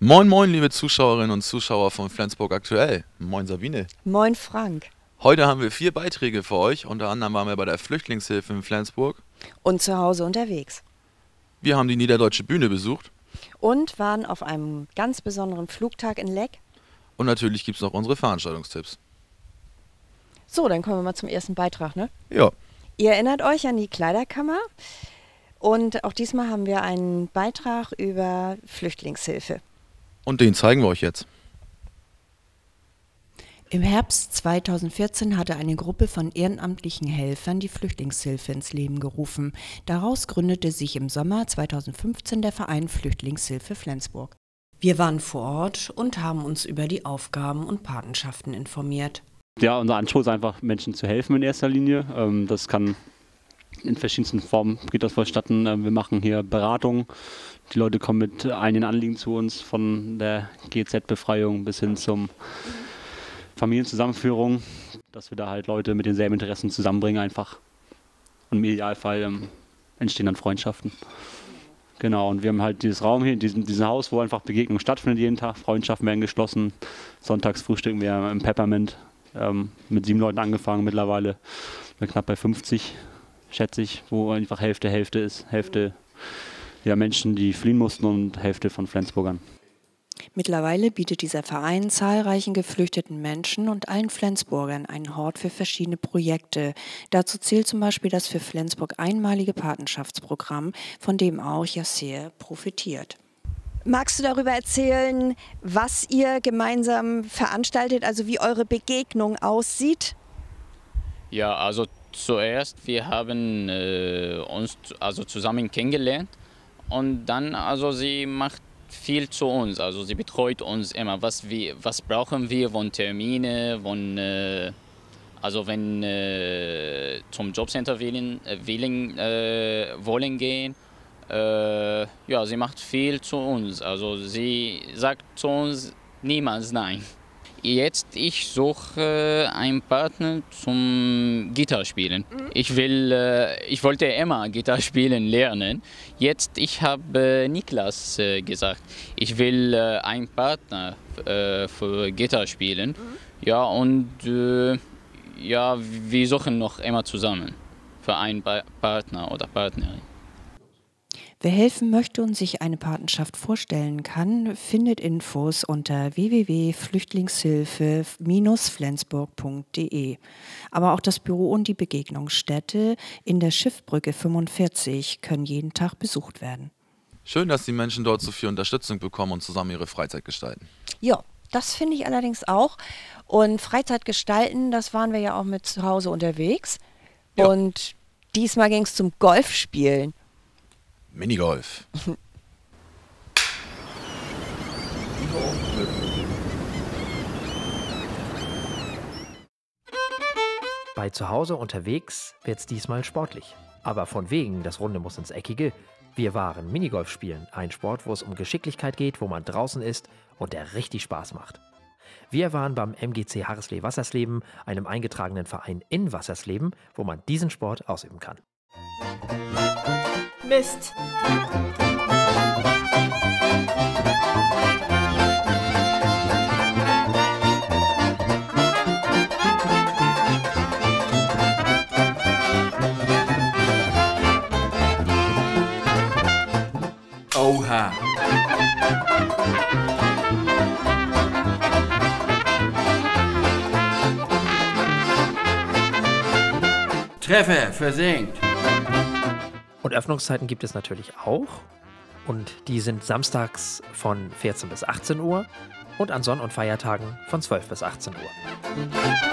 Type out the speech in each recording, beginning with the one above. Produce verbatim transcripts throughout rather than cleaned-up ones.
Moin moin liebe Zuschauerinnen und Zuschauer von Flensburg aktuell. Moin Sabine. Moin Frank. Heute haben wir vier Beiträge für euch, unter anderem waren wir bei der Flüchtlingshilfe in Flensburg. Und zu Hause unterwegs. Wir haben die Niederdeutsche Bühne besucht. Und waren auf einem ganz besonderen Flugtag in Leck. Und natürlich gibt es noch unsere Veranstaltungstipps. So, dann kommen wir mal zum ersten Beitrag, ne? Ja. Ihr erinnert euch an die Kleiderkammer. Und auch diesmal haben wir einen Beitrag über Flüchtlingshilfe. Und den zeigen wir euch jetzt. Im Herbst zweitausendvierzehn hatte eine Gruppe von ehrenamtlichen Helfern die Flüchtlingshilfe ins Leben gerufen. Daraus gründete sich im Sommer zweitausendfünfzehn der Verein Flüchtlingshilfe Flensburg. Wir waren vor Ort und haben uns über die Aufgaben und Patenschaften informiert. Ja, unser Anspruch ist einfach, Menschen zu helfen in erster Linie. Das kann in verschiedensten Formen, geht das vonstatten. Wir machen hier Beratungen. Die Leute kommen mit einigen Anliegen zu uns, von der G Z-Befreiung bis hin zum Familienzusammenführung, dass wir da halt Leute mit denselben Interessen zusammenbringen einfach. Und im Idealfall ähm, entstehen dann Freundschaften. Genau, und wir haben halt dieses Raum hier, diesen, diesen Haus, wo einfach Begegnung stattfindet jeden Tag. Freundschaften werden geschlossen. Sonntags frühstücken wir im Peppermint. Ähm, mit sieben Leuten angefangen mittlerweile. Wir knapp bei fünfzig, schätze ich, wo einfach Hälfte Hälfte ist. Hälfte ja, Menschen, die fliehen mussten und Hälfte von Flensburgern. Mittlerweile bietet dieser Verein zahlreichen geflüchteten Menschen und allen Flensburgern einen Hort für verschiedene Projekte. Dazu zählt zum Beispiel das für Flensburg einmalige Patenschaftsprogramm, von dem auch Yasser profitiert. Magst du darüber erzählen, was ihr gemeinsam veranstaltet, also wie eure Begegnung aussieht? Ja, also zuerst, wir haben äh, uns also zusammen kennengelernt und dann, also sie macht viel zu uns, also sie betreut uns immer, was, wir, was brauchen wir von Termine, von, äh, also wenn äh, zum Jobcenter wählen, wählen äh, wollen gehen. Äh, ja, sie macht viel zu uns, also sie sagt zu uns niemals nein. Jetzt ich suche einen Partner zum Gitarrespielen. Mhm. Ich will, äh, ich wollte immer Gitarre spielen lernen. Jetzt ich habe äh, Niklas äh, gesagt, ich will äh, einen Partner äh, für Gitarre spielen. Mhm. Ja, und äh, ja, wir suchen noch immer zusammen für einen pa Partner oder Partnerin. Wer helfen möchte und sich eine Patenschaft vorstellen kann, findet Infos unter w w w punkt flüchtlingshilfe Bindestrich flensburg punkt de. Aber auch das Büro und die Begegnungsstätte in der Schiffbrücke fünfundvierzig können jeden Tag besucht werden. Schön, dass die Menschen dort so viel Unterstützung bekommen und zusammen ihre Freizeit gestalten. Ja, das finde ich allerdings auch. Und Freizeit gestalten, das waren wir ja auch mit zu Hause unterwegs. Ja. Und diesmal ging es zum Golfspielen. Minigolf. Bei Zuhause unterwegs wird's diesmal sportlich. Aber von wegen, das Runde muss ins Eckige. Wir waren Minigolf spielen, ein Sport, wo es um Geschicklichkeit geht, wo man draußen ist und der richtig Spaß macht. Wir waren beim M G C Harreslee-Wassersleben, einem eingetragenen Verein in Wassersleben, wo man diesen Sport ausüben kann. Mist! Oha! Treffer, versenkt! Und Öffnungszeiten gibt es natürlich auch. Und die sind samstags von vierzehn bis achtzehn Uhr und an Sonn- und Feiertagen von zwölf bis achtzehn Uhr.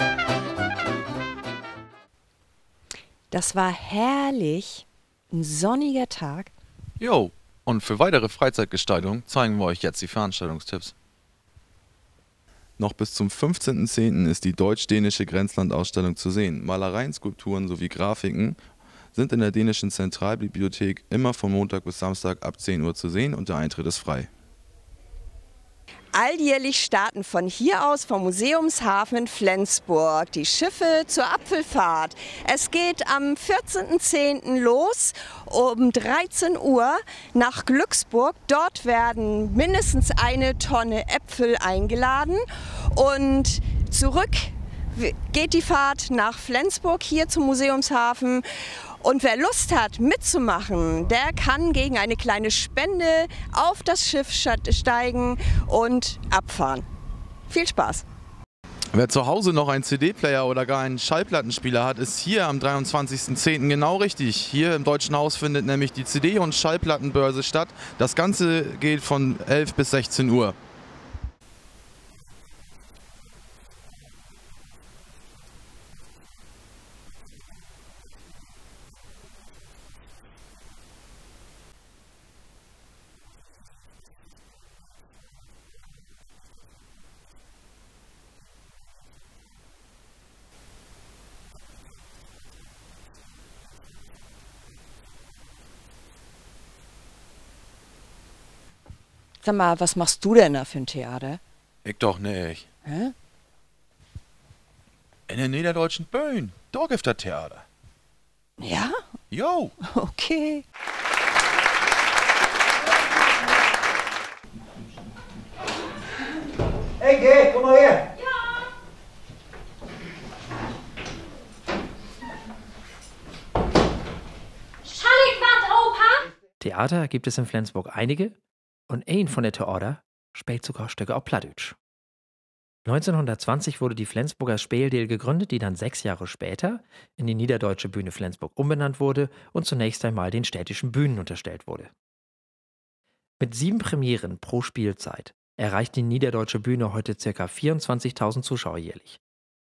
Das war herrlich. Ein sonniger Tag. Jo, und für weitere Freizeitgestaltung zeigen wir euch jetzt die Veranstaltungstipps. Noch bis zum fünfzehnten zehnten ist die deutsch-dänische Grenzlandausstellung zu sehen. Malereien, Skulpturen sowie Grafiken sind in der dänischen Zentralbibliothek immer von Montag bis Samstag ab zehn Uhr zu sehen und der Eintritt ist frei. Alljährlich starten von hier aus vom Museumshafen in Flensburg die Schiffe zur Apfelfahrt. Es geht am vierzehnten zehnten los um dreizehn Uhr nach Glücksburg. Dort werden mindestens eine Tonne Äpfel eingeladen und zurück geht die Fahrt nach Flensburg hier zum Museumshafen. Und wer Lust hat mitzumachen, der kann gegen eine kleine Spende auf das Schiff steigen und abfahren. Viel Spaß! Wer zu Hause noch einen C D-Player oder gar einen Schallplattenspieler hat, ist hier am dreiundzwanzigsten zehnten genau richtig. Hier im Deutschen Haus findet nämlich die C D- und Schallplattenbörse statt. Das Ganze geht von elf bis sechzehn Uhr. Sag mal, was machst du denn da für ein Theater? Ich doch nicht. Hä? In der Niederdeutschen Bühne. Da gibt das Theater. Ja? Jo. Okay. Hey, geh, komm mal her. Theater gibt es in Flensburg einige und ein von der Theater spielt sogar Stücke auf Plattdeutsch. neunzehnhundertzwanzig wurde die Flensburger Speldeel gegründet, die dann sechs Jahre später in die Niederdeutsche Bühne Flensburg umbenannt wurde und zunächst einmal den städtischen Bühnen unterstellt wurde. Mit sieben Premieren pro Spielzeit erreicht die Niederdeutsche Bühne heute ca. vierundzwanzigtausend Zuschauer jährlich.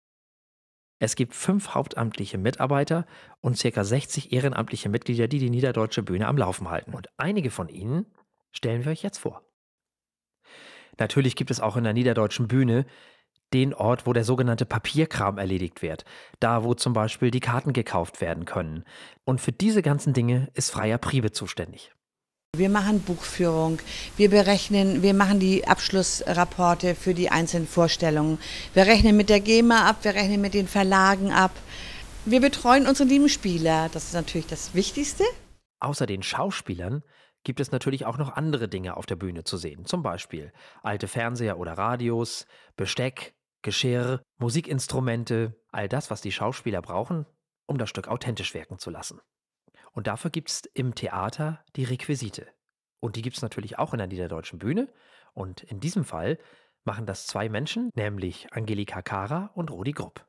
Es gibt fünf hauptamtliche Mitarbeiter und ca. sechzig ehrenamtliche Mitglieder, die die Niederdeutsche Bühne am Laufen halten. Und einige von ihnen stellen wir euch jetzt vor. Natürlich gibt es auch in der Niederdeutschen Bühne den Ort, wo der sogenannte Papierkram erledigt wird. Da, wo zum Beispiel die Karten gekauft werden können. Und für diese ganzen Dinge ist Freier Priebe zuständig. Wir machen Buchführung, wir berechnen, wir machen die Abschlussrapporte für die einzelnen Vorstellungen. Wir rechnen mit der GEMA ab, wir rechnen mit den Verlagen ab. Wir betreuen unsere lieben Spieler, das ist natürlich das Wichtigste. Außer den Schauspielern gibt es natürlich auch noch andere Dinge auf der Bühne zu sehen. Zum Beispiel alte Fernseher oder Radios, Besteck, Geschirr, Musikinstrumente, all das, was die Schauspieler brauchen, um das Stück authentisch wirken zu lassen. Und dafür gibt es im Theater die Requisite. Und die gibt es natürlich auch in der Niederdeutschen Bühne. Und in diesem Fall machen das zwei Menschen, nämlich Angelika Kara und Rudi Grupp.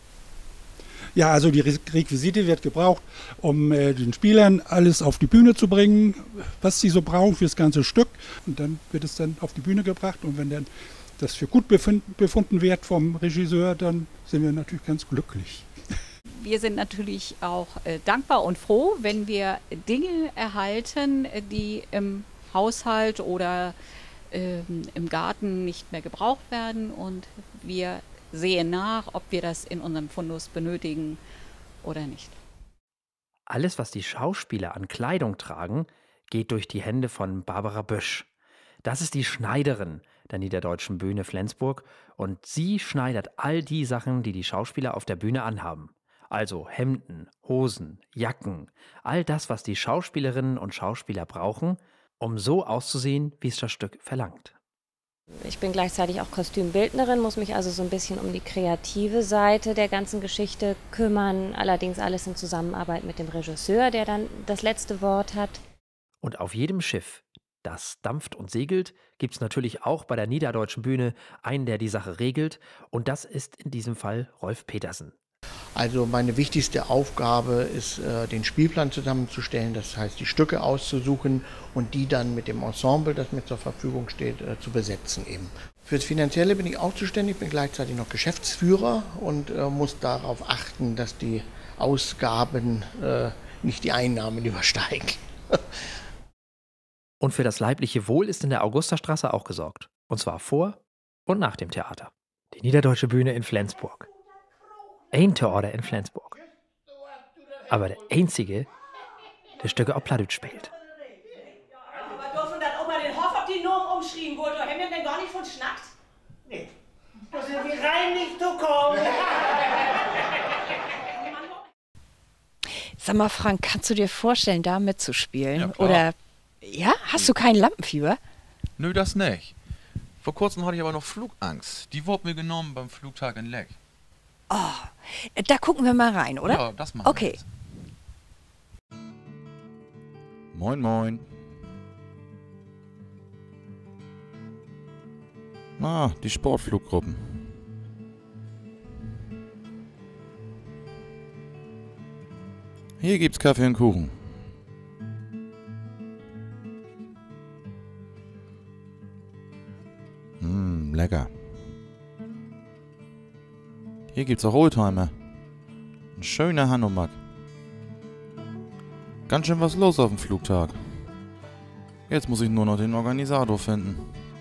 Ja, also die Requisite wird gebraucht, um äh, den Spielern alles auf die Bühne zu bringen, was sie so brauchen für das ganze Stück. Und dann wird es dann auf die Bühne gebracht. Und wenn dann das für gut befunden, befunden wird vom Regisseur, dann sind wir natürlich ganz glücklich. Wir sind natürlich auch äh, dankbar und froh, wenn wir Dinge erhalten, die im Haushalt oder äh, im Garten nicht mehr gebraucht werden. Und wir sehen nach, ob wir das in unserem Fundus benötigen oder nicht. Alles, was die Schauspieler an Kleidung tragen, geht durch die Hände von Barbara Bösch. Das ist die Schneiderin der Niederdeutschen Bühne Flensburg und sie schneidert all die Sachen, die die Schauspieler auf der Bühne anhaben. Also Hemden, Hosen, Jacken, all das, was die Schauspielerinnen und Schauspieler brauchen, um so auszusehen, wie es das Stück verlangt. Ich bin gleichzeitig auch Kostümbildnerin, muss mich also so ein bisschen um die kreative Seite der ganzen Geschichte kümmern. Allerdings alles in Zusammenarbeit mit dem Regisseur, der dann das letzte Wort hat. Und auf jedem Schiff, das dampft und segelt, gibt es natürlich auch bei der Niederdeutschen Bühne einen, der die Sache regelt. Und das ist in diesem Fall Rolf Petersen. Also meine wichtigste Aufgabe ist, den Spielplan zusammenzustellen, das heißt die Stücke auszusuchen und die dann mit dem Ensemble, das mir zur Verfügung steht, zu besetzen eben. Für das Finanzielle bin ich auch zuständig, bin gleichzeitig noch Geschäftsführer und muss darauf achten, dass die Ausgaben nicht die Einnahmen übersteigen. Und für das leibliche Wohl ist in der Augusterstraße auch gesorgt. Und zwar vor und nach dem Theater. Die Niederdeutsche Bühne in Flensburg. Ein Theater in Flensburg. Aber der einzige, der Stücke auf Plattdeutsch spielt. Aber dürfen dann auch mal den Hof auf die Norm umstellen? geschrieben wurde. Haben wir denn gar nicht von schnackt? Nee. Das sind wir rein nicht zu kommen. Sag mal, Frank, kannst du dir vorstellen, da mitzuspielen? Ja, klar. Oder, ja, hast du kein Lampenfieber? Nö, das nicht. Vor kurzem hatte ich aber noch Flugangst. Die wurde mir genommen beim Flugtag in Leck. Oh, da gucken wir mal rein, oder? Ja, das machen okay. wir jetzt. Moin, moin. Ah, die Sportfluggruppen. Hier gibt's Kaffee und Kuchen. Mmm, lecker. Hier gibt's auch Oldtimer. Ein schöner Hanomag. Ganz schön was los auf dem Flugtag. Jetzt muss ich nur noch den Organisator finden.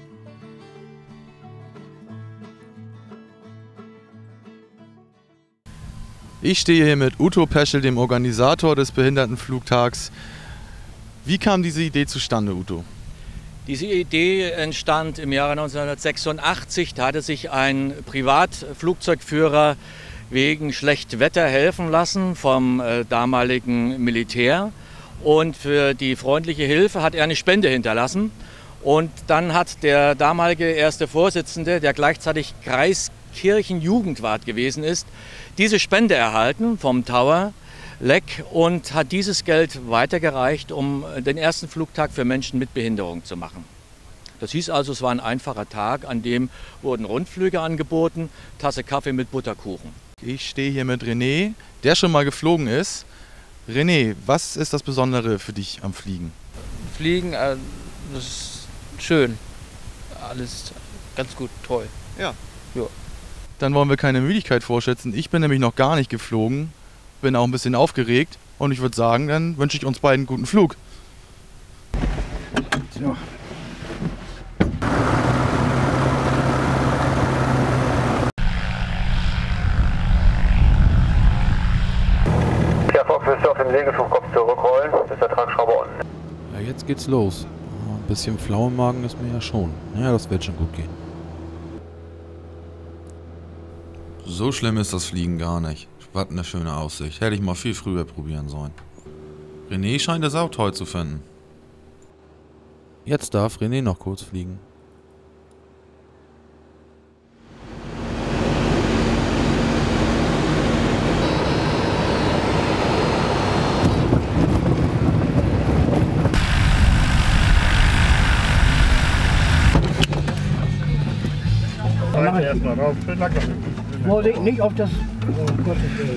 Ich stehe hier mit Uto Peschel, dem Organisator des Behindertenflugtags. Wie kam diese Idee zustande, Uto? Diese Idee entstand im Jahre neunzehnhundertsechsundachtzig. Da hatte sich ein Privatflugzeugführer wegen schlechtem Wetter helfen lassen vom äh, damaligen Militär. Und für die freundliche Hilfe hat er eine Spende hinterlassen. Und dann hat der damalige erste Vorsitzende, der gleichzeitig Kreiskirchenjugendwart gewesen ist, diese Spende erhalten vom Tower Leck und hat dieses Geld weitergereicht, um den ersten Flugtag für Menschen mit Behinderung zu machen. Das hieß also, es war ein einfacher Tag, an dem wurden Rundflüge angeboten, Tasse Kaffee mit Butterkuchen. Ich stehe hier mit René, der schon mal geflogen ist. René, was ist das Besondere für dich am Fliegen? Fliegen, äh, das ist schön. Alles ganz gut, toll. Ja. Ja. Dann wollen wir keine Müdigkeit vorschätzen. Ich bin nämlich noch gar nicht geflogen, bin auch ein bisschen aufgeregt und ich würde sagen, dann wünsche ich uns beiden einen guten Flug. So. Ja, willst du auf den Segelflugkopf zurückrollen, bis der Tragschrauber unten. Ja, jetzt geht's los. Ein bisschen flau im Magen ist mir ja schon. Ja, das wird schon gut gehen. So schlimm ist das Fliegen gar nicht. Was eine schöne Aussicht. Hätte ich mal viel früher probieren sollen. René scheint es auch toll zu finden. Jetzt darf René noch kurz fliegen. Erstmal rauf, schön locker. Vorsicht, nicht auf das. Oh, Gottes Willen.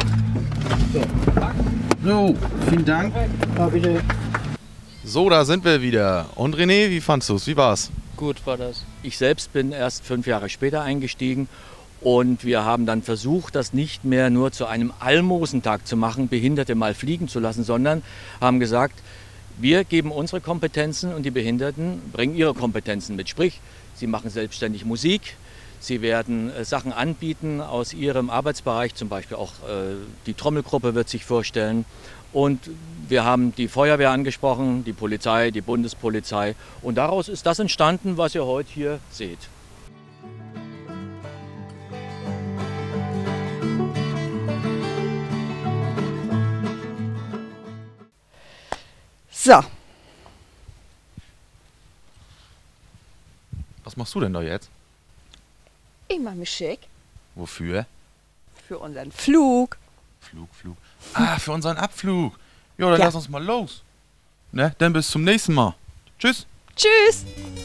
So. So, vielen Dank. Ja, bitte. So, da sind wir wieder. Und René, wie fandst du es? Wie war's? Gut war das. Ich selbst bin erst fünf Jahre später eingestiegen und wir haben dann versucht, das nicht mehr nur zu einem Almosentag zu machen, Behinderte mal fliegen zu lassen, sondern haben gesagt, wir geben unsere Kompetenzen und die Behinderten bringen ihre Kompetenzen mit. Sprich, sie machen selbstständig Musik. Sie werden äh, Sachen anbieten aus ihrem Arbeitsbereich, zum Beispiel auch äh, die Trommelgruppe wird sich vorstellen. Und wir haben die Feuerwehr angesprochen, die Polizei, die Bundespolizei. Und daraus ist das entstanden, was ihr heute hier seht. So. Was machst du denn da jetzt? Ich mache mich schick Wofür? für unseren Flug. Flug, Flug. Ah, für unseren Abflug. Ja, dann Ja. lass uns mal los. Ne, dann bis zum nächsten Mal. Tschüss. Tschüss.